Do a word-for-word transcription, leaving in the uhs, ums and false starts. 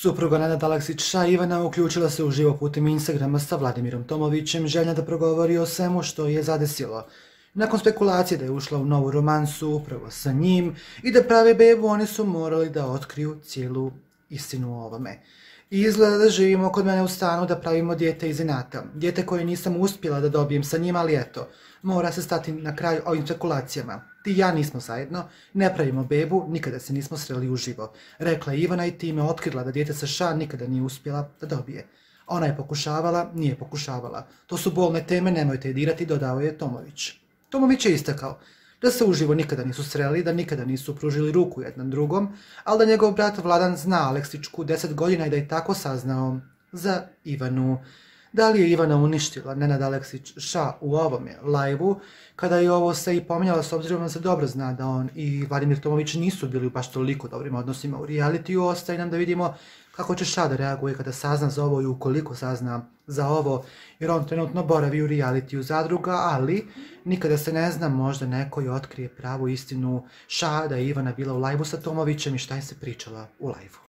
Supruga Nenad Aleksić-Ša Ivana uključila se uživo putem Instagrama sa Vladimirom Tomovićem, željna da progovori o svemu što je zadesilo. Nakon spekulacije da je ušla u novu romansu upravo sa njim i da prave bebu, oni su morali da otkriju cijelu istinu o ovome. I izgleda da živimo kod mene u stanu da pravimo dijete iz inata. Dijete koje nisam uspjela da dobijem sa njim, ali eto, mora se stati na kraj ovim spekulacijama. Ti i ja nismo zajedno, ne pravimo bebu, nikada se nismo sreli uživo, rekla je Ivana i time otkrila da dijete sa Ša nikada nije uspjela da dobije. Ona je pokušavala, nije pokušavala. To su bolne teme, nemojte je dirati, dodao je Tomović. Tomović je istakao da se uživo nikada nisu sreli, da nikada nisu pružili ruku jedan drugom, ali da njegov brat Vladan zna Aleksićku deset godina i da je tako saznao za Ivanu. Da li je Ivana uništila Nenad Aleksić-Ša u ovome lajvu, kada je ovo se i pominjala, s obzirom da se dobro zna da on i Vladimir Tomović nisu bili baš toliko dobrim odnosima u realitiju, ostaje nam da vidimo kako će Ša da reaguje kada sazna za ovo i ukoliko sazna za ovo, jer on trenutno boravi u realitiju zadruga, ali nikada se ne zna, možda neko i otkrije pravu istinu Ša da je Ivana bila u lajvu sa Tomovićem i šta je se pričala u lajvu.